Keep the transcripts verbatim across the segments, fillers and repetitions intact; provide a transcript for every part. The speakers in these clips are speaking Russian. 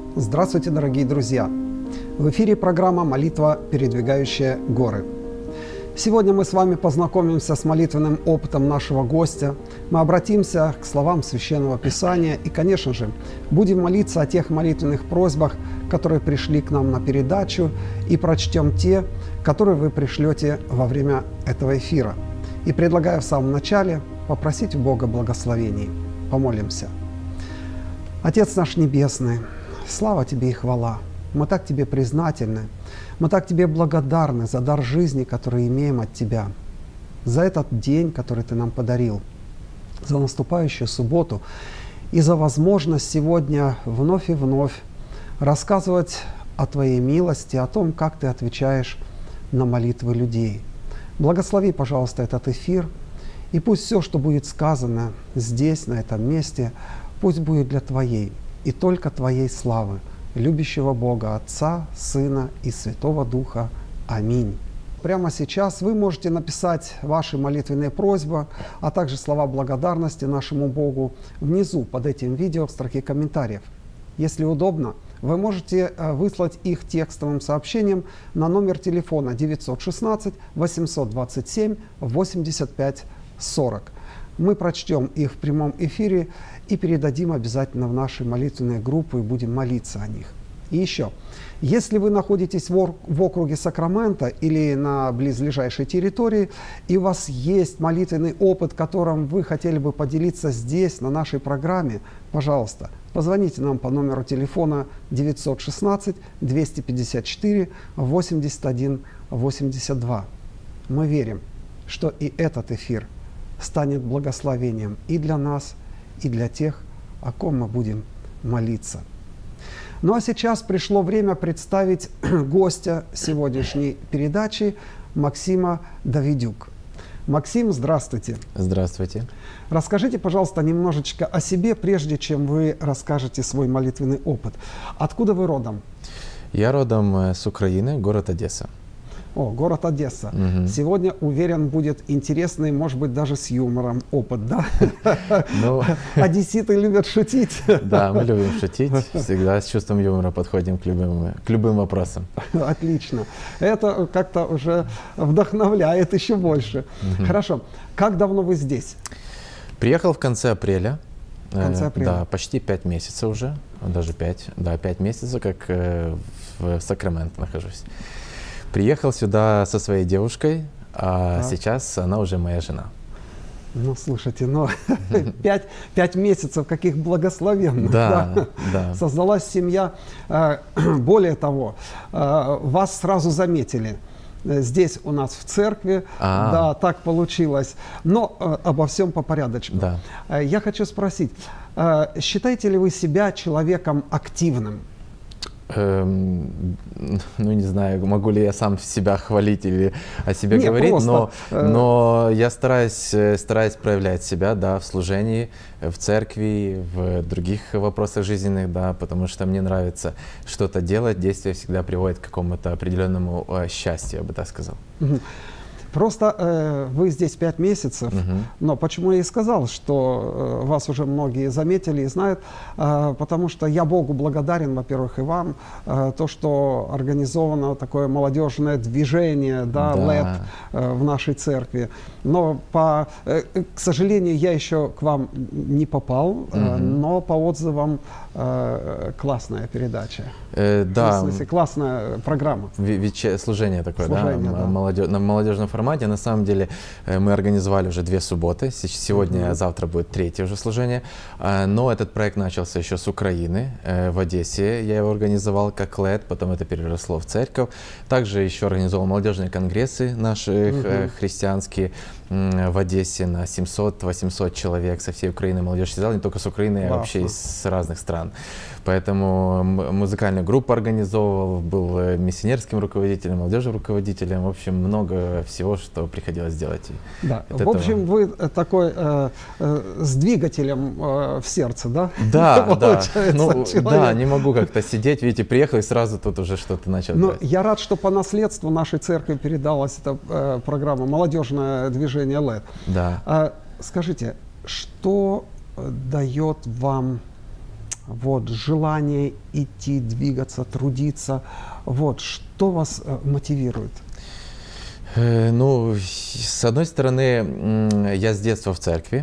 Здравствуйте, дорогие друзья! В эфире программа «Молитва, передвигающая горы». Сегодня мы с вами познакомимся с молитвенным опытом нашего гостя. Мы обратимся к словам Священного Писания и, конечно же, будем молиться о тех молитвенных просьбах, которые пришли к нам на передачу, и прочтем те, которые вы пришлете во время этого эфира. И предлагаю в самом начале попросить у Бога благословений. Помолимся. Отец наш Небесный, слава Тебе и хвала. Мы так Тебе признательны, мы так Тебе благодарны за дар жизни, который имеем от Тебя, за этот день, который Ты нам подарил, за наступающую субботу и за возможность сегодня вновь и вновь рассказывать о Твоей милости, о том, как Ты отвечаешь на молитвы людей. Благослови, пожалуйста, этот эфир, и пусть все, что будет сказано здесь, на этом месте, пусть будет для Твоей и только Твоей славы, любящего Бога, Отца, Сына и Святого Духа. Аминь. Прямо сейчас вы можете написать ваши молитвенные просьбы, а также слова благодарности нашему Богу внизу под этим видео в строке комментариев. Если удобно, вы можете выслать их текстовым сообщением на номер телефона девятьсот шестнадцать восемьсот двадцать семь восемьдесят пять сорок. Мы прочтем их в прямом эфире и передадим обязательно в наши молитвенные группы и будем молиться о них. И еще, если вы находитесь в округе Сакраменто или на близлежащей территории, и у вас есть молитвенный опыт, которым вы хотели бы поделиться здесь, на нашей программе, пожалуйста, позвоните нам по номеру телефона девятьсот шестнадцать двести пятьдесят четыре восемьдесят один восемьдесят два. Мы верим, что и этот эфир станет благословением и для нас, и для тех, о ком мы будем молиться. Ну а сейчас пришло время представить гостя сегодняшней передачи, Максима Давидюк. Максим, здравствуйте. Здравствуйте. Расскажите, пожалуйста, немножечко о себе, прежде чем вы расскажете свой молитвенный опыт. Откуда вы родом? Я родом с Украины, город Одесса. О, город Одесса. Угу. Сегодня, уверен, будет интересный, может быть, даже с юмором опыт, да? Ну, одесситы любят шутить. Да, мы любим шутить. Всегда с чувством юмора подходим к любым, к любым вопросам. Отлично. Это как-то уже вдохновляет еще больше. Угу. Хорошо. Как давно вы здесь? Приехал в конце апреля. В конце апреля? Да, почти пять месяцев уже. Даже пять. Да, пять месяцев, как в Сакраменто нахожусь. Приехал сюда со своей девушкой, а да. Сейчас она уже моя жена. Ну, слушайте, ну, пять, пять месяцев, каких благословенных. Да, да. Да. Создалась семья. Более того, вас сразу заметили. Здесь у нас в церкви, а. Да, так получилось. Но обо всем по порядочку. Да. Я хочу спросить, считаете ли вы себя человеком активным? Эм, ну, не знаю, могу ли я сам себя хвалить или о себе Не, говорить, просто, но, э... но я стараюсь, стараюсь проявлять себя, да, в служении, в церкви, в других вопросах жизненных, да, потому что мне нравится что-то делать, действие всегда приводит к какому-то определенному э, счастью, я бы так сказал. Просто э, вы здесь пять месяцев, uh-huh. но почему я и сказал, что э, вас уже многие заметили и знают, э, потому что я Богу благодарен, во-первых, и вам, э, то, что организовано такое молодежное движение, да, да. лэд э, в нашей церкви. Но, по, э, к сожалению, я еще к вам не попал, uh-huh. э, но по отзывам э, классная передача. Э, да. В смысле, классная программа. Вече... Служение такое, Служение, да? Да. Молодежь... На молодежном формате. На самом деле мы организовали уже две субботы. Сегодня, mm-hmm. завтра будет третье уже служение. Но этот проект начался еще с Украины, в Одессе. Я его организовал как лэд, потом это переросло в церковь. Также еще организовал молодежные конгрессы наши mm-hmm. христианские в Одессе на семьсот-восемьсот человек со всей Украины. Молодежь связала не только с Украиной, а вообще из разных стран. Поэтому музыкальную группу организовывал, был миссионерским руководителем, молодежным руководителем. В общем, много всего, что приходилось делать. Да. В общем, этого... вы такой э, э, с двигателем э, в сердце, да? Да, да. Ну, да, не могу как-то сидеть. Видите, приехал и сразу тут уже что-то начал Но делать. Я рад, что по наследству нашей церкви передалась эта э, программа «Молодежное движение лэд». Да. А, скажите, что дает вам вот, желание идти, двигаться, трудиться. Вот, что вас э, мотивирует? Э, Ну, с одной стороны, м, я с детства в церкви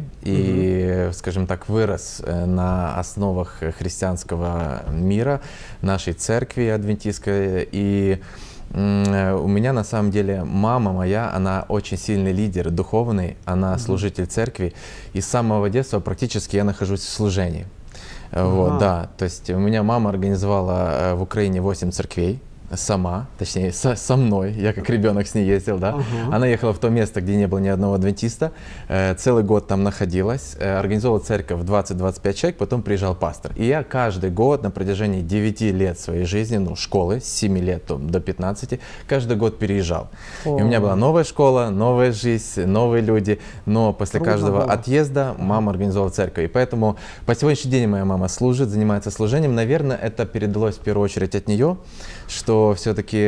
и, скажем так, вырос э, на основах христианского мира, нашей церкви адвентистской. И м, э, у меня на самом деле мама моя, она очень сильный лидер духовный, она служитель церкви. И с самого детства практически я нахожусь в служении. Э, Вот, Ага. да, то есть у меня мама организовала э, в Украине восемь церквей. Сама, точнее, со, со мной, я как ребенок с ней ездил, да. Ага. Она ехала в то место, где не было ни одного адвентиста, э, целый год там находилась, э, организовала церковь в двадцать-двадцать пять человек, потом приезжал пастор. И я каждый год на протяжении девяти лет своей жизни, ну, школы, с семи лет там, до пятнадцати, каждый год переезжал. И у меня была новая школа, новая жизнь, новые люди, но после Трудно каждого было. отъезда мама организовала церковь. И поэтому по сегодняшний день моя мама служит, занимается служением. Наверное, это передалось в первую очередь от нее, что все-таки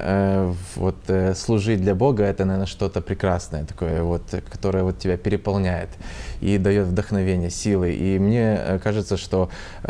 э, вот, э, служить для Бога — это, наверное, что-то прекрасное такое, вот, которое вот тебя переполняет и дает вдохновение, силы. И мне э, кажется, что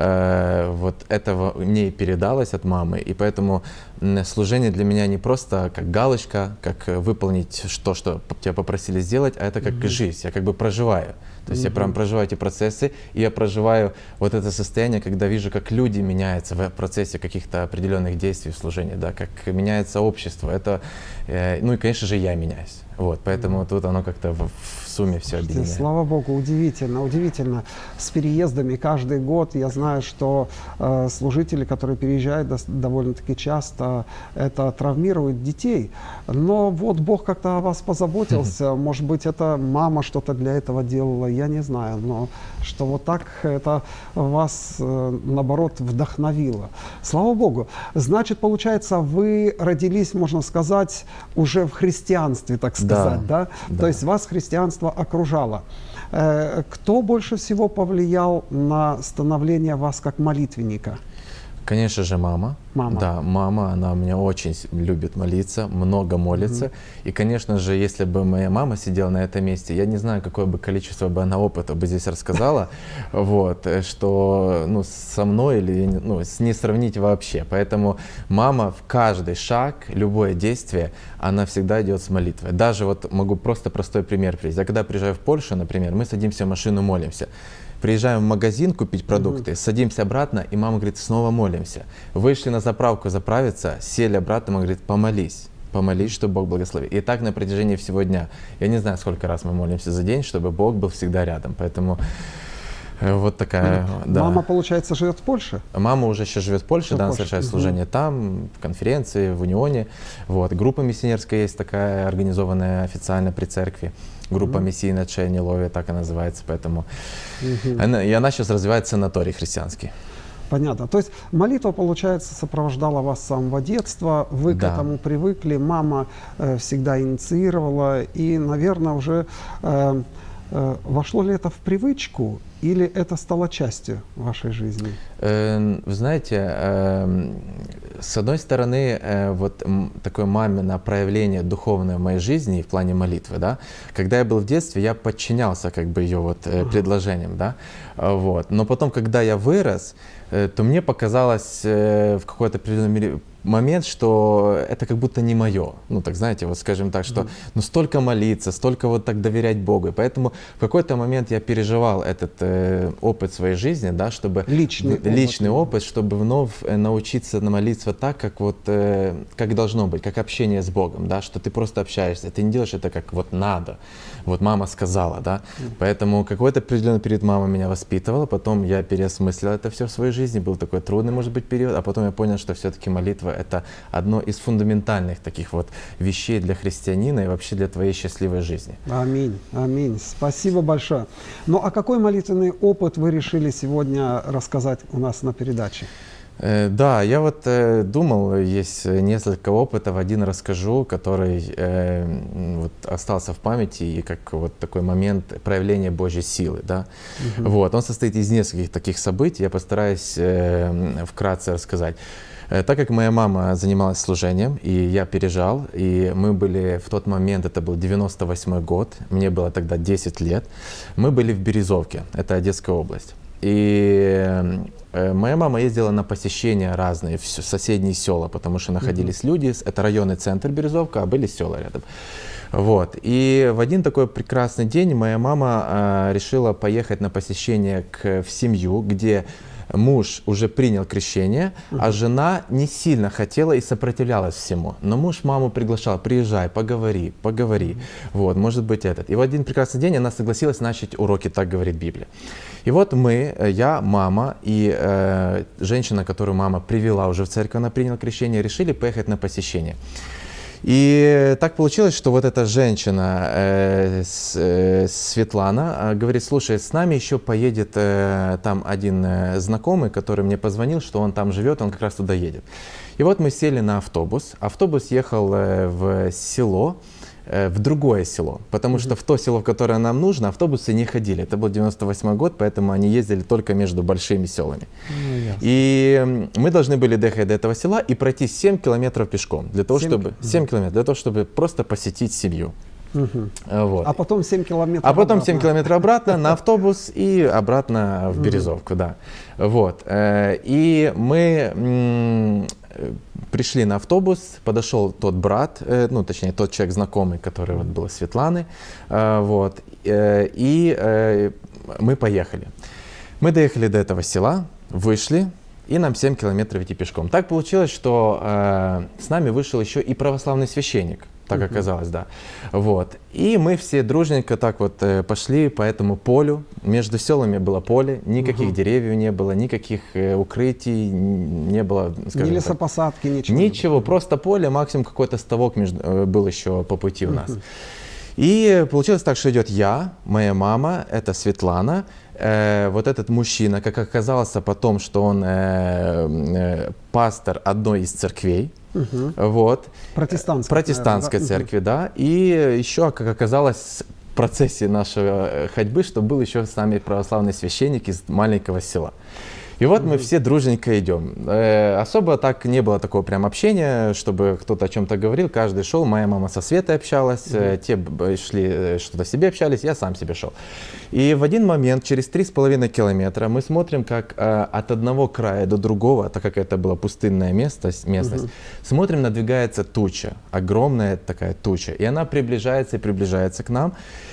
э, вот этого мне и передалось от мамы, и поэтому м, служение для меня не просто как галочка, как э, выполнить то, что тебя попросили сделать, а это как жизнь, я как бы проживаю. То есть я прям проживаю эти процессы, и я проживаю вот это состояние, когда вижу, как люди меняются в процессе каких-то определенных действий в служении, да, как меняется общество. Это, э, ну и, конечно же, я меняюсь. Вот, поэтому тут оно как-то в, в сумме все Слушайте, объединяет. слава Богу, удивительно, удивительно. С переездами каждый год я знаю, что э, служители, которые переезжают дос- довольно-таки часто, это травмирует детей. Но вот Бог как-то о вас позаботился. Может быть, это мама что-то для этого делала, я не знаю. Но что вот так это вас, э, наоборот, вдохновило. Слава Богу. Значит, получается, вы родились, можно сказать, уже в христианстве, так Да, сказать, да? да. То есть вас христианство окружало. Э, Кто больше всего повлиял на становление вас как молитвенника? Конечно же, мама. Мама. Да, мама, она у меня очень с- любит молиться, много молится. И, конечно же, если бы моя мама сидела на этом месте, я не знаю, какое бы количество бы она опыта бы здесь рассказала, вот, э, что, ну, со мной или, ну, с- не сравнить вообще. Поэтому мама в каждый шаг, любое действие, она всегда идет с молитвой. Даже вот могу просто простой пример привести. Я когда приезжаю в Польшу, например, мы садимся в машину, молимся. Приезжаем в магазин купить продукты, садимся обратно, и мама говорит, снова молимся. Вышли на заправку заправиться, сели обратно, мама говорит, помолись. Помолись, чтобы Бог благословил. И так на протяжении всего дня. Я не знаю, сколько раз мы молимся за день, чтобы Бог был всегда рядом. Поэтому э, вот такая, да. Мама, получается, живет в Польше? Мама уже сейчас живет в Польше, В да, она Польше. совершает Мгм. служение там, в конференции, в Унионе. Вот. Группа миссионерская есть такая, организованная официально при церкви. Группа миссийная Чайни Лови, так она называется. Поэтому она, и она сейчас развивает санаторий христианский. Понятно. То есть молитва, получается, сопровождала вас с самого детства, вы Да. к этому привыкли, мама э, всегда инициировала, и, наверное, уже э, э, вошло ли это в привычку, или это стало частью вашей жизни? Э, Вы знаете, э, с одной стороны, э, вот м, такое мамино проявление духовное в моей жизни в плане молитвы, да, когда я был в детстве, я подчинялся как бы ее вот э, предложениям, да, э, вот. Но потом, когда я вырос, э, то мне показалось э, в какой-то определенной мере момент, что это как будто не мое. Ну, так знаете, вот скажем так, что ну столько молиться, столько вот так доверять Богу. И поэтому в какой-то момент я переживал этот э, опыт своей жизни, да, чтобы Личный в- личный опыт, чтобы вновь э, научиться на молиться так, как вот э, как должно быть, как общение с Богом, да, что ты просто общаешься, ты не делаешь это как вот надо. Вот мама сказала, да. Поэтому какой-то определенный период мама меня воспитывала, потом я переосмыслил это все в своей жизни, был такой трудный, может быть, период, а потом я понял, что все-таки молитва — это одно из фундаментальных таких вот вещей для христианина и вообще для твоей счастливой жизни. Аминь, аминь. Спасибо большое. Ну, а какой молитвенный опыт вы решили сегодня рассказать у нас на передаче? Э, Да, я вот э, думал, есть несколько опытов, один расскажу, который э, м, вот остался в памяти и как вот такой момент проявления Божьей силы, да. Вот, он состоит из нескольких таких событий, я постараюсь э, м, вкратце рассказать. Э, Так как моя мама занималась служением, и я пережал, и мы были в тот момент, это был девяносто восьмой год, мне было тогда десять лет, мы были в Березовке, это Одесская область. И моя мама ездила на посещения разные, в соседние села, потому что находились mm-hmm. люди, это районный центр Березовка, а были села рядом. Вот. И в один такой прекрасный день моя мама э, решила поехать на посещение к, в семью, где муж уже принял крещение, uh-huh. а жена не сильно хотела и сопротивлялась всему. Но муж маму приглашал: приезжай, поговори, поговори. Uh-huh. Вот, может быть, этот. И в один прекрасный день она согласилась начать уроки «Так говорит Библия». И вот мы, я, мама и э, женщина, которую мама привела уже в церковь, она приняла крещение, решили поехать на посещение. И так получилось, что вот эта женщина, э, с, э, Светлана, э, говорит: слушай, с нами еще поедет э, там один э, знакомый, который мне позвонил, что он там живет, он как раз туда едет. И вот мы сели на автобус. Автобус ехал э, в село, э, в другое село, потому mm-hmm. что в то село, в которое нам нужно, автобусы не ходили. Это был девяносто восьмой год, поэтому они ездили только между большими селами. Mm-hmm. И мы должны были доехать до этого села и пройти семь километров пешком, для того, чтобы, семь километров, для того, чтобы просто посетить семью. Угу. Вот. А потом семь километров А потом обратно. семь километров обратно на автобус и обратно в Березовку, да. Вот. И мы пришли на автобус, подошел тот брат, ну точнее тот человек знакомый, который вот был Светланы, вот. И мы поехали. Мы доехали до этого села, вышли, и нам семь километров идти пешком. Так получилось, что с нами вышел еще и православный священник. Так uh-huh. оказалось, да. Вот. И мы все дружненько так вот э, пошли по этому полю. Между селами было поле, никаких uh-huh. деревьев не было, никаких э, укрытий не было. Ни лесопосадки, ничего. Ничего, просто поле, максимум какой-то ставок между, э, был еще по пути у uh-huh. нас. И получилось так, что идет я, моя мама, это Светлана, э, вот этот мужчина, как оказалось потом, что он э, э, пастор одной из церквей. Угу. Вот. Протестантской, Протестантской наверное, церкви, да. И еще, как оказалось, в процессе нашей ходьбы, что был еще с нами православный священник из маленького села. И вот mm-hmm. мы все дружненько идем. Э, особо так не было такого прям общения, чтобы кто-то о чем-то говорил. Каждый шел. Моя мама со Светой общалась, mm-hmm. те шли что-то себе общались, я сам себе шел. И в один момент, через три с половиной километра, мы смотрим, как э, от одного края до другого, так как это было пустынное место, местность, mm-hmm. смотрим, надвигается туча, огромная такая туча. И она приближается и приближается к нам.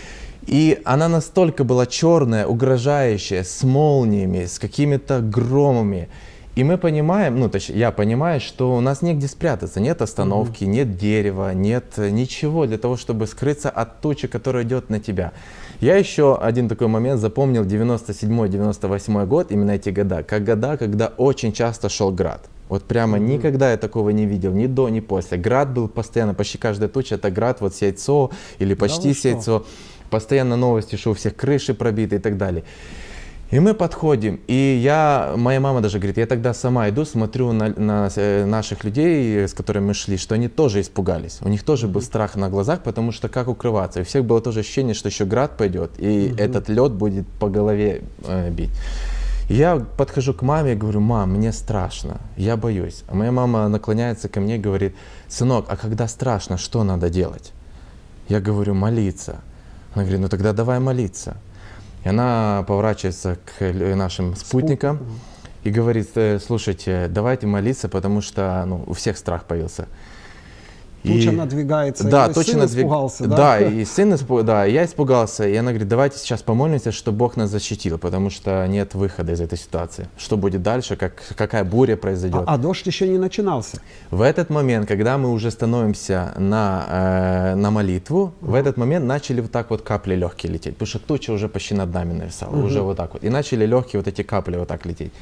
И она настолько была черная, угрожающая, с молниями, с какими-то громами. И мы понимаем, ну, точнее, я понимаю, что у нас негде спрятаться. Нет остановки, mm-hmm. нет дерева, нет ничего для того, чтобы скрыться от тучи, которая идет на тебя. Я еще один такой момент запомнил: девяносто седьмой — девяносто восьмой год, именно эти года, как года, когда очень часто шел град. Вот прямо mm-hmm. никогда я такого не видел, ни до, ни после. Град был постоянно, почти каждая туча — это град, вот сельцо или почти да сельцо. Постоянно новости, что у всех крыши пробиты и так далее. И мы подходим, и я, моя мама даже говорит, я тогда сама иду, смотрю на, на наших людей, с которыми мы шли, что они тоже испугались. У них тоже был страх на глазах, потому что как укрываться. И у всех было тоже ощущение, что еще град пойдет, и mm-hmm. этот лед будет по голове э, бить. И я подхожу к маме и говорю: мам, мне страшно, я боюсь. А моя мама наклоняется ко мне и говорит: сынок, а когда страшно, что надо делать? Я говорю: молиться. Она говорит: ну тогда давай молиться. И она поворачивается к нашим спутникам Спут... и говорит: слушайте, давайте молиться, потому что ну, у всех страх появился. Туча и... надвигается, да, и туча сын надвиг... испугался, да? Да, и сын испугался, да, я испугался. И она говорит: давайте сейчас помолимся, чтобы Бог нас защитил, потому что нет выхода из этой ситуации. Что будет дальше, как, какая буря произойдет. А, а дождь еще не начинался? В этот момент, когда мы уже становимся на, э, на молитву, uh-huh. в этот момент начали вот так вот капли легкие лететь, потому что туча уже почти над нами нависала, uh-huh. уже вот так вот. И начали легкие вот эти капли вот так лететь.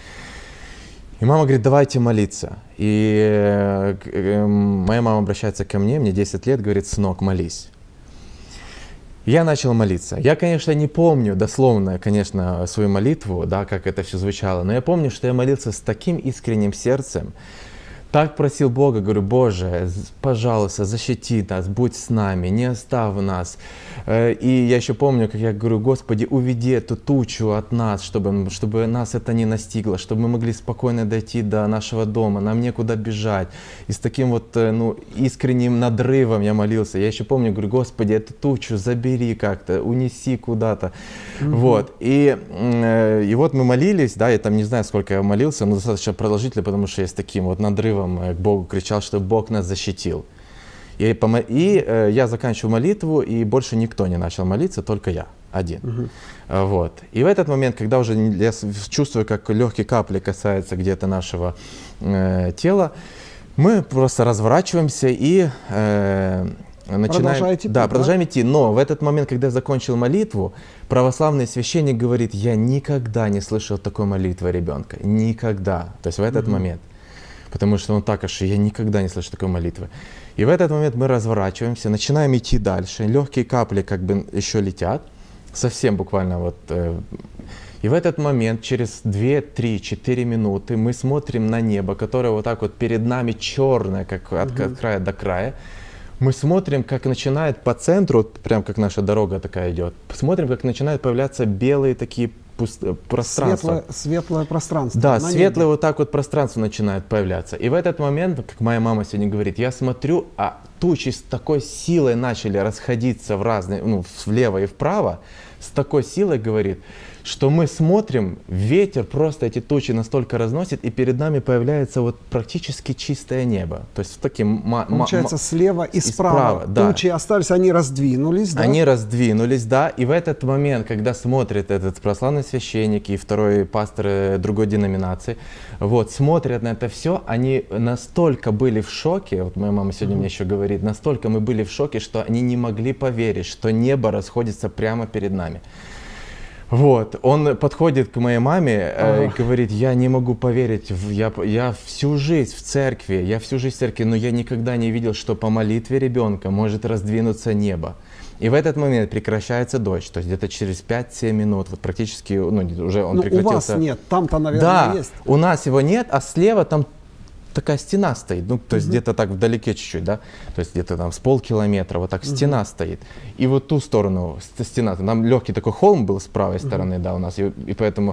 И мама говорит: давайте молиться. И э, э, моя мама обращается ко мне, мне десять лет, говорит: сынок, молись. Я начал молиться. Я, конечно, не помню дословно, конечно, свою молитву, да, как это все звучало, но я помню, что я молился с таким искренним сердцем. так просил Бога, говорю, Боже, пожалуйста, защити нас, будь с нами, не оставь нас. И я еще помню, как я говорю, Господи, уведи эту тучу от нас, чтобы, чтобы нас это не настигло, чтобы мы могли спокойно дойти до нашего дома, нам некуда бежать. И с таким вот ну, искренним надрывом я молился. Я еще помню, говорю, Господи, эту тучу забери как-то, унеси куда-то. Mm-hmm. Вот. И, и вот мы молились, да, я там не знаю, сколько я молился, но достаточно продолжительно, потому что я с таким вот надрывом к Богу кричал, что Бог нас защитил. И, и э, я заканчиваю молитву, и больше никто не начал молиться, только я один. Uh-huh. Вот. И в этот момент, когда уже я чувствую, как легкие капли касаются где-то нашего э, тела, мы просто разворачиваемся и э, начинаем, идти, да, да? продолжаем идти. Но в этот момент, когда я закончил молитву, православный священник говорит, я никогда не слышал такой молитвы ребенка. Никогда. То есть в этот uh-huh. момент. Потому что он так аж, я никогда не слышу такой молитвы. И в этот момент мы разворачиваемся, начинаем идти дальше. Легкие капли как бы еще летят, совсем буквально вот. Э, и в этот момент, через две, три, четыре минуты, мы смотрим на небо, которое вот так вот перед нами черное, как от, угу. от края до края. Мы смотрим, как начинает по центру, вот прям как наша дорога такая идет, смотрим, как начинают появляться белые такие пространство. Светлое, светлое пространство. Да, светлое вот так вот пространство начинает появляться. И в этот момент, как моя мама сегодня говорит, я смотрю, а тучи с такой силой начали расходиться в разные, ну, влево и вправо, с такой силой, говорит, что мы смотрим, ветер просто эти тучи настолько разносит, и перед нами появляется вот практически чистое небо. То есть таким получается слева и, и справа, справа да. Тучи остались, они раздвинулись, да? Они раздвинулись, да. И в этот момент, когда смотрит этот православный священник и второй пастор другой деноминации, вот смотрят на это все, они настолько были в шоке. Вот моя мама сегодня mm-hmm. мне еще говорит, настолько мы были в шоке, что они не могли поверить, что небо расходится прямо перед нами. Вот, он подходит к моей маме э, и говорит, я не могу поверить, я, я всю жизнь в церкви, я всю жизнь в церкви, но я никогда не видел, что по молитве ребенка может раздвинуться небо. И в этот момент прекращается дождь, то есть где-то через пять-семь минут, вот практически, ну, уже он но прекратился. У вас нет, там-то, наверное, да, есть. У нас его нет, а слева там такая стена стоит, ну, то есть uh-huh. где-то так вдалеке чуть-чуть, да, то есть где-то там с полкилометра, вот так uh-huh. стена стоит. И вот ту сторону стена, там легкий такой холм был с правой uh-huh. стороны, да, у нас, и, и поэтому...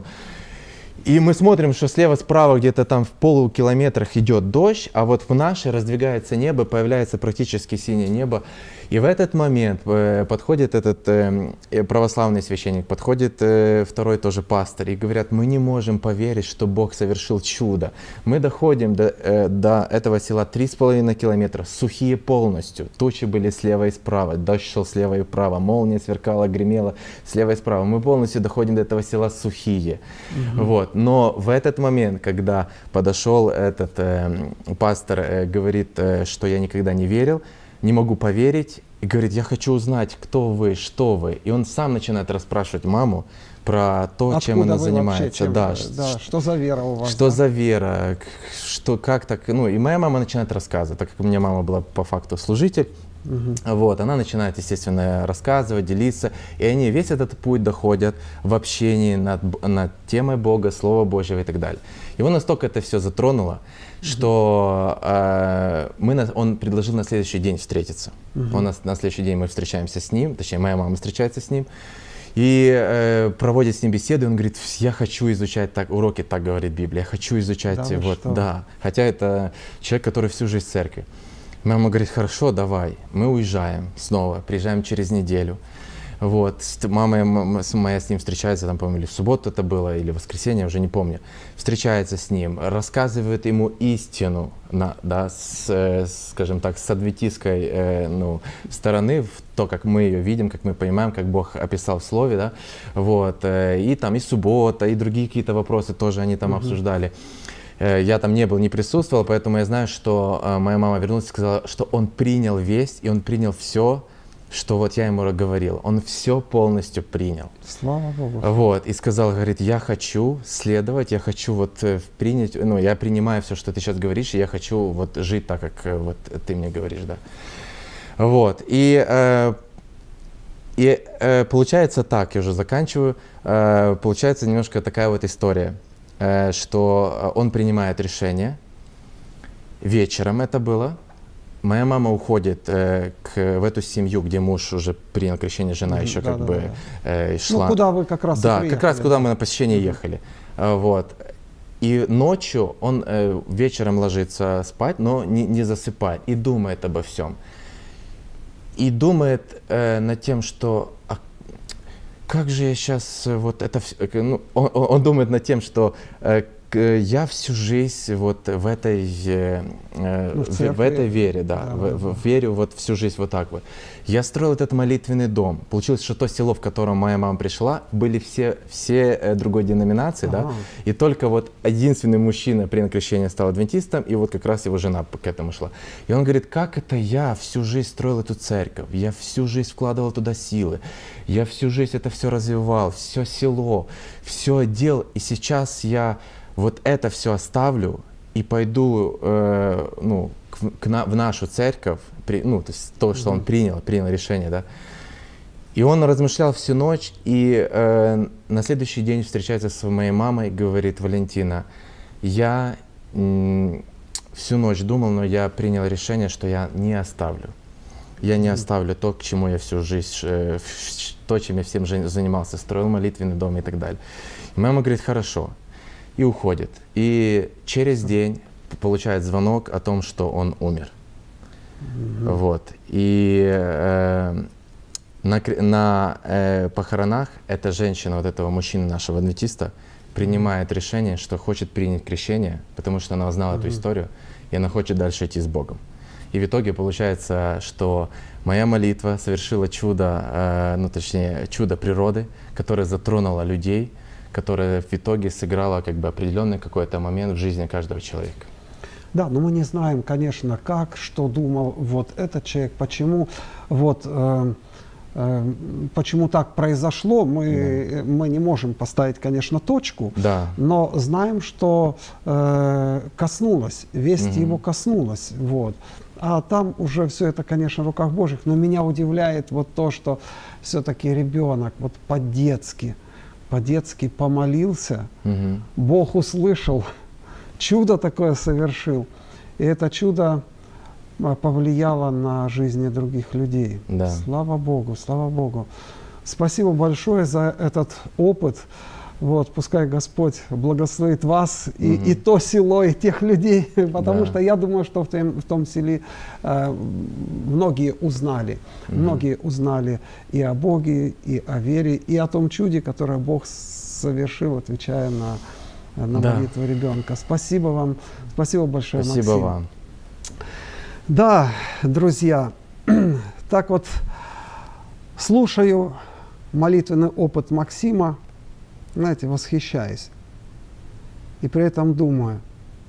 И мы смотрим, что слева-справа где-то там в полукилометрах идет дождь, а вот в наше раздвигается небо, появляется практически синее небо. И в этот момент э, подходит этот э, православный священник, подходит э, второй тоже пастор, и говорят, мы не можем поверить, что Бог совершил чудо. Мы доходим до, э, до этого села три с половиной километра, сухие полностью, тучи были слева и справа, дождь шел слева и вправо, молния сверкала, гремела слева и справа. Мы полностью доходим до этого села сухие. Mm-hmm. Вот. Но в этот момент, когда подошел этот э, пастор, э, говорит, э, что я никогда не верил, не могу поверить, и говорит, я хочу узнать, кто вы, что вы. И он сам начинает расспрашивать маму про то, откуда чем она занимается. Чем, да, да, что за вера у вас? Что да? за вера, что, как так. Ну, и моя мама начинает рассказывать, так как у меня мама была по факту служитель. Угу. Вот, она начинает, естественно, рассказывать, делиться, и они весь этот путь доходят в общении над, над темой Бога, Слова Божьего и так далее. Его настолько это все затронуло, угу. что э, мы на, он предложил на следующий день встретиться. Угу. Он на, на следующий день мы встречаемся с ним, точнее, моя мама встречается с ним, и э, проводит с ним беседу, он говорит, я хочу изучать так, уроки, так говорит Библия, я хочу изучать, да, вот, что? да, хотя это человек, который всю жизнь в церкви. Мама говорит, хорошо, давай. Мы уезжаем снова, приезжаем через неделю. Вот. Мама моя с ним встречается, там, по-моему, или в субботу это было, или в воскресенье, уже не помню. Встречается с ним, рассказывает ему истину, на, да, с, с, скажем так, с адвентистской э, ну, стороны, в то, как мы ее видим, как мы понимаем, как Бог описал в Слове. Да? Вот. И там и суббота, и другие какие-то вопросы тоже они там mm-hmm. обсуждали. Я там не был, не присутствовал, поэтому я знаю, что э, моя мама вернулась и сказала, что он принял весть, и он принял все, что вот я ему говорил. Он все полностью принял. Слава Богу. Вот, и сказал, говорит, я хочу следовать, я хочу вот э, принять, ну, я принимаю все, что ты сейчас говоришь, и я хочу вот жить так, как э, вот ты мне говоришь, да. Вот, и, э, и э, получается так, я уже заканчиваю, э, получается немножко такая вот история, что он принимает решение, вечером это было. Моя мама уходит э, к, в эту семью, где муж уже принял крещение, жена еще да, как да, бы да. э, шла. Ну, куда вы как раз Да, и приехали, как раз куда да. мы на посещение mm-hmm. ехали. А, вот. И ночью он э, вечером ложится спать, но не, не засыпает и думает обо всем. И думает э, над тем, что а как же я сейчас вот это все, ну, он, он думает над тем, что э, я всю жизнь вот в этой, э, ну, в, в, в этой вере, да, да, в, в, верю вот всю жизнь вот так вот. Я строил этот молитвенный дом. Получилось, что то село, в котором моя мама пришла, были все, все э, другой деноминации, ага. да, и только вот единственный мужчина при крещении стал адвентистом, и вот как раз его жена к этому шла. И он говорит, как это я всю жизнь строил эту церковь, я всю жизнь вкладывал туда силы, я всю жизнь это все развивал, все село, все делал, и сейчас я вот это все оставлю и пойду э, ну, к, к на, в нашу церковь, при, ну, то есть то, что он принял, принял решение, да. И он размышлял всю ночь, и э, на следующий день встречается с моей мамой и говорит, Валентина, я м, всю ночь думал, но я принял решение, что я не оставлю. Я не оставлю то, к чему я всю жизнь, э, то, чем я всем занимался, строил молитвенный дом и так далее. И мама говорит, хорошо. И уходит. И через день получает звонок о том, что он умер. Mm-hmm. Вот. И э, на, на э, похоронах эта женщина, вот этого мужчины, нашего адвентиста, принимает решение, что хочет принять крещение, потому что она узнала mm-hmm. эту историю, и она хочет дальше идти с Богом. И в итоге получается, что моя молитва совершила чудо, э, ну точнее, чудо природы, которое затронуло людей, которая в итоге сыграла как бы определенный какой-то момент в жизни каждого человека. Да, но мы не знаем, конечно, как, что думал вот этот человек, почему, вот, э, э, почему так произошло, мы, да. мы не можем поставить, конечно, точку, да. но знаем, что э, коснулось, весть mm-hmm. его коснулась, вот. А там уже все это, конечно, в руках Божьих, но меня удивляет вот то, что все-таки ребенок вот по-детски, по-детски помолился, угу. Бог услышал, чудо такое совершил. И это чудо повлияло на жизни других людей. Да. Слава Богу, слава Богу. Спасибо большое за этот опыт. Вот, пускай Господь благословит вас и, угу. и то село, и тех людей, потому да. что я думаю, что в том, в том селе э, многие узнали, угу. многие узнали и о Боге, и о вере, и о том чуде, которое Бог совершил, отвечая на, на да. молитву ребенка. Спасибо вам, спасибо большое, Спасибо Максим. вам. Да, друзья, так вот слушаю молитвенный опыт Максима, знаете, восхищаюсь. И при этом думаю,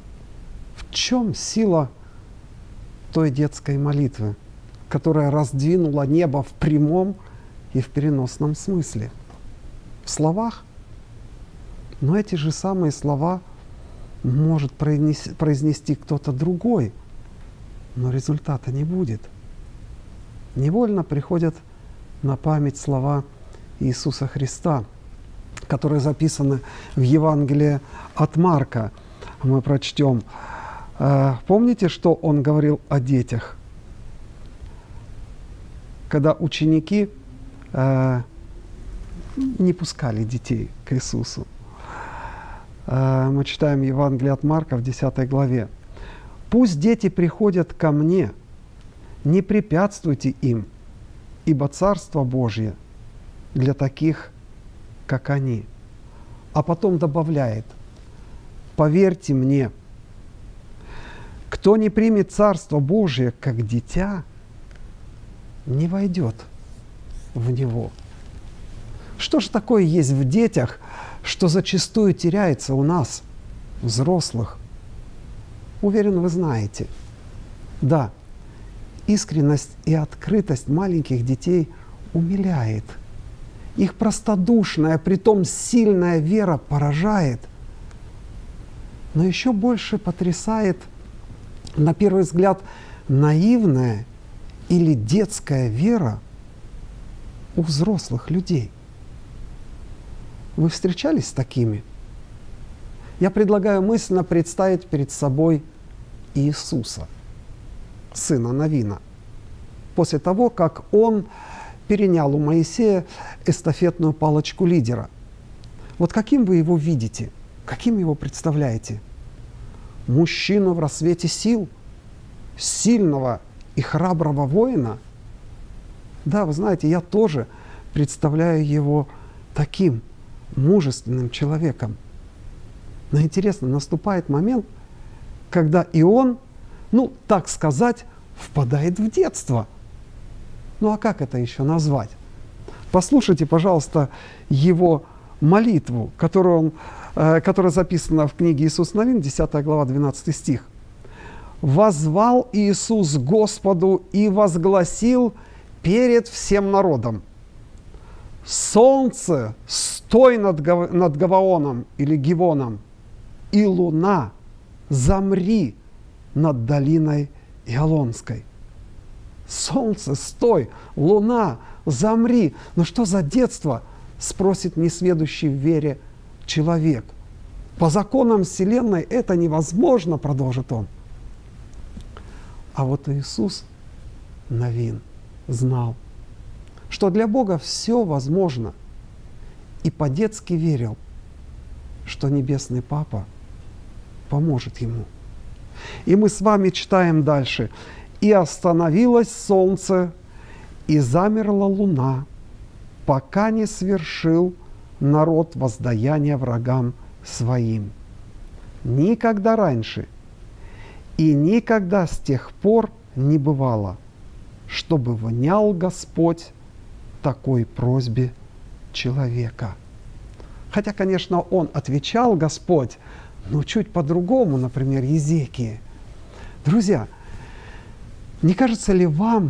в чем сила той детской молитвы, которая раздвинула небо в прямом и в переносном смысле. В словах. Но эти же самые слова может произнести, произнести кто-то другой, но результата не будет. Невольно приходят на память слова Иисуса Христа, которые записаны в Евангелии от Марка. Мы прочтем. Помните, что он говорил о детях? Когда ученики не пускали детей к Иисусу. Мы читаем Евангелие от Марка в десятой главе. «Пусть дети приходят ко мне, не препятствуйте им, ибо Царство Божье для таких, как они». А потом добавляет: «Поверьте мне, кто не примет Царство Божие как дитя, не войдет в него». Что же такое есть в детях, что зачастую теряется у нас, взрослых? Уверен, вы знаете. Да, искренность и открытость маленьких детей умиляет. Их простодушная, притом сильная вера поражает. Но еще больше потрясает, на первый взгляд, наивная или детская вера у взрослых людей. Вы встречались с такими? Я предлагаю мысленно представить перед собой Иисуса, сына Навина, после того, как он перенял у Моисея эстафетную палочку лидера. Вот каким вы его видите? Каким его представляете? Мужчину в рассвете сил, сильного и храброго воина? Да, вы знаете, я тоже представляю его таким мужественным человеком. Но интересно, наступает момент, когда и он, ну, так сказать, впадает в детство. Ну а как это еще назвать? Послушайте, пожалуйста, его молитву, которую он, э, которая записана в книге «Иисус Навин», десятая глава, двенадцатый стих. «Воззвал Иисус Господу и возгласил перед всем народом: солнце, стой над, Гав... над Гаваоном или Гивоном, и луна, замри над долиной Иолонской». Солнце, стой, луна, замри. Ну что за детство? Спросит несведущий в вере человек. По законам Вселенной это невозможно, продолжит он. А вот Иисус Навин знал, что для Бога все возможно, и по-детски верил, что Небесный Папа поможет ему. И мы с вами читаем дальше. «И остановилось солнце, и замерла луна, пока не свершил народ воздаяние врагам своим. Никогда раньше и никогда с тех пор не бывало, чтобы внял Господь такой просьбе человека». Хотя, конечно, он отвечал, Господь, но чуть по-другому, например, Езекии. Друзья, не кажется ли вам,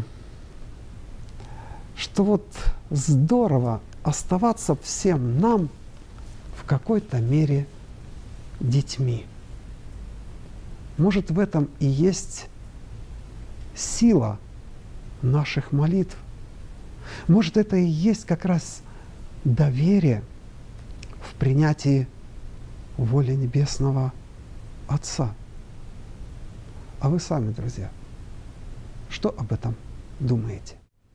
что вот здорово оставаться всем нам в какой-то мере детьми? Может, в этом и есть сила наших молитв? Может, это и есть как раз доверие в принятии воли Небесного Отца? А вы сами, друзья, что об этом думаете?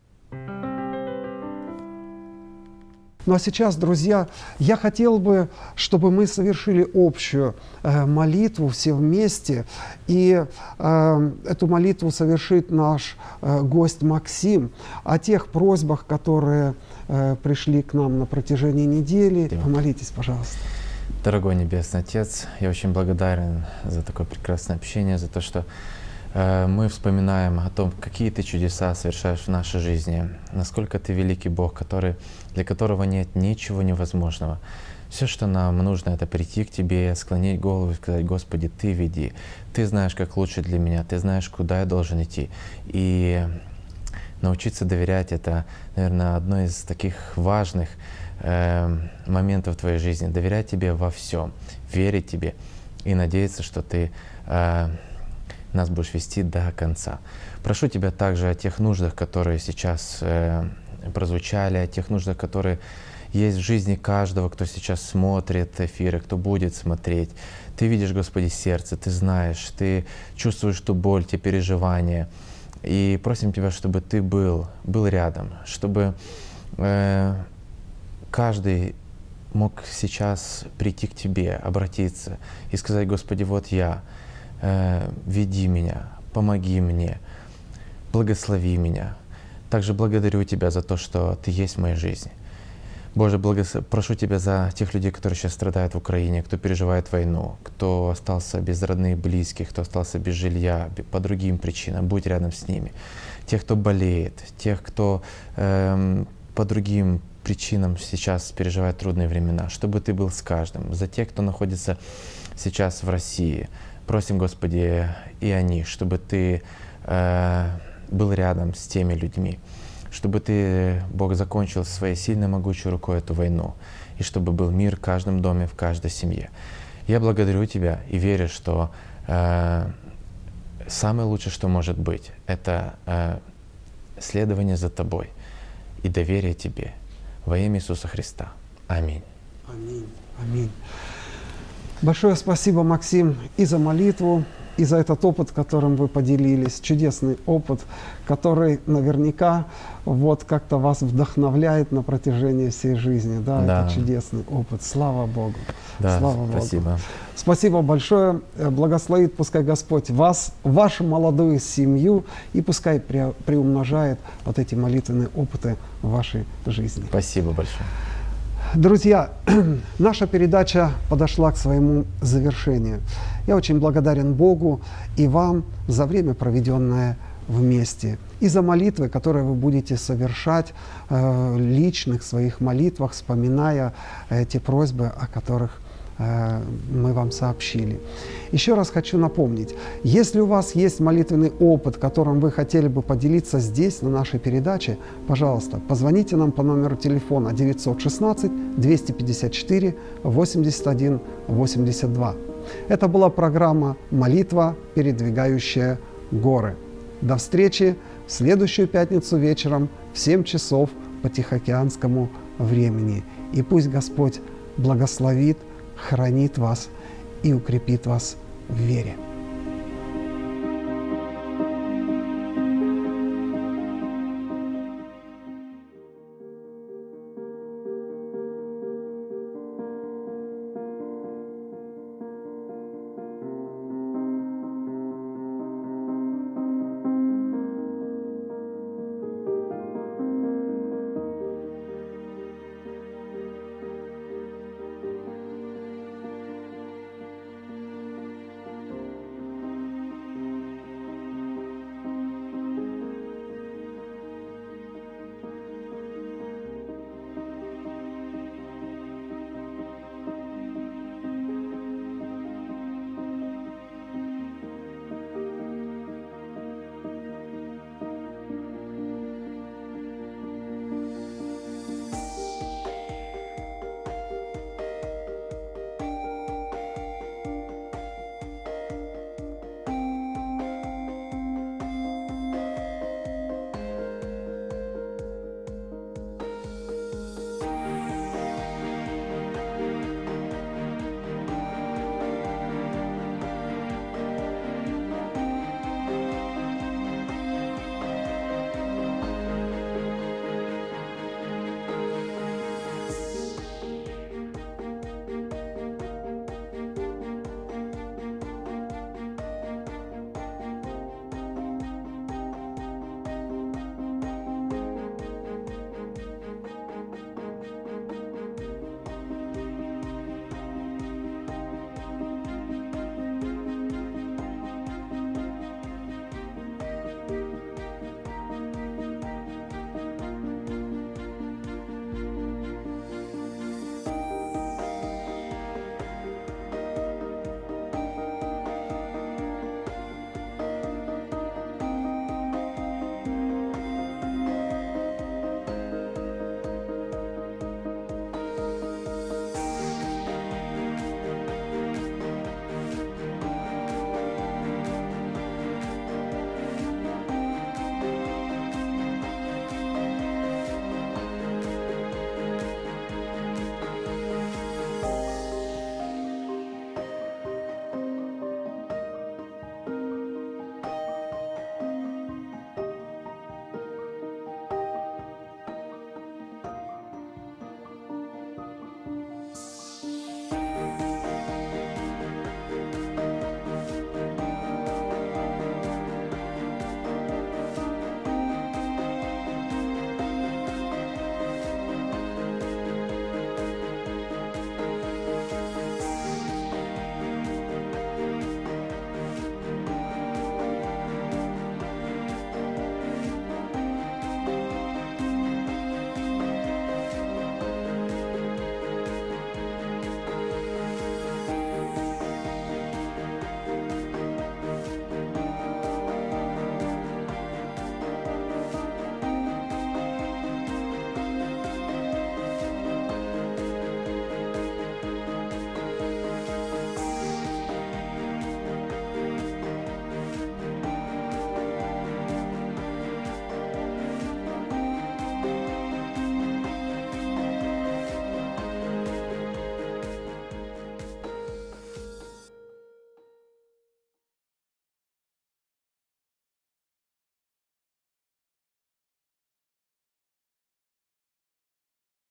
Ну а сейчас, друзья, я хотел бы, чтобы мы совершили общую э, молитву все вместе. И э, эту молитву совершит наш э, гость Максим о тех просьбах, которые э, пришли к нам на протяжении недели. Да. Помолитесь, пожалуйста. Дорогой Небесный Отец, я очень благодарен за такое прекрасное общение, за то, что э, мы вспоминаем о том, какие Ты чудеса совершаешь в нашей жизни, насколько Ты великий Бог, который, для которого нет ничего невозможного. Все, что нам нужно, это прийти к Тебе, склонить голову и сказать: Господи, Ты веди, Ты знаешь, как лучше для меня, Ты знаешь, куда я должен идти. И научиться доверять — это, наверное, одно из таких важных моментов в твоей жизни. Доверять Тебе во всем, верить Тебе и надеяться, что Ты э, нас будешь вести до конца. Прошу Тебя также о тех нуждах, которые сейчас э, прозвучали, о тех нуждах, которые есть в жизни каждого, кто сейчас смотрит эфиры, кто будет смотреть. Ты видишь, Господи, сердце, Ты знаешь, Ты чувствуешь ту боль, те переживания. И просим Тебя, чтобы Ты был, был рядом, чтобы э, каждый мог сейчас прийти к Тебе, обратиться и сказать: Господи, вот я, э, веди меня, помоги мне, благослови меня. Также благодарю Тебя за то, что Ты есть в моей жизни. Боже, благос... прошу Тебя за тех людей, которые сейчас страдают в Украине, кто переживает войну, кто остался без родных, близких, кто остался без жилья, по другим причинам. Будь рядом с ними. Тех, кто болеет, тех, кто э, по другим причинам сейчас переживает трудные времена, чтобы Ты был с каждым. За тех, кто находится сейчас в России, просим, Господи, и о них, чтобы Ты э, был рядом с теми людьми, чтобы Ты, Бог, закончил своей сильной, могучей рукой эту войну, и чтобы был мир в каждом доме, в каждой семье. Я благодарю Тебя и верю, что э, самое лучшее, что может быть, это э, следование за Тобой и доверие Тебе. Во имя Иисуса Христа. Аминь. Аминь. Аминь. Большое спасибо, Максим, и за молитву, и за этот опыт, которым вы поделились. Чудесный опыт, который наверняка вот как-то вас вдохновляет на протяжении всей жизни. Да, Да. это чудесный опыт. Слава Богу. Да, Слава спасибо. Богу. Спасибо большое. Э, Благословит пускай Господь вас, вашу молодую семью, и пускай пре- приумножает вот эти молитвенные опыты в вашей жизни. Спасибо большое. Друзья, наша передача подошла к своему завершению. Я очень благодарен Богу и вам за время, проведенное вместе, и за молитвы, которые вы будете совершать э, в личных своих молитвах, вспоминая э, те просьбы, о которых э, мы вам сообщили. Еще раз хочу напомнить, если у вас есть молитвенный опыт, которым вы хотели бы поделиться здесь, на нашей передаче, пожалуйста, позвоните нам по номеру телефона девятьсот шестнадцать двести пятьдесят четыре восемьдесят один восемьдесят два. Это была программа «Молитва, передвигающая горы». До встречи в следующую пятницу вечером в семь часов по тихоокеанскому времени. И пусть Господь благословит, хранит вас и укрепит вас в вере.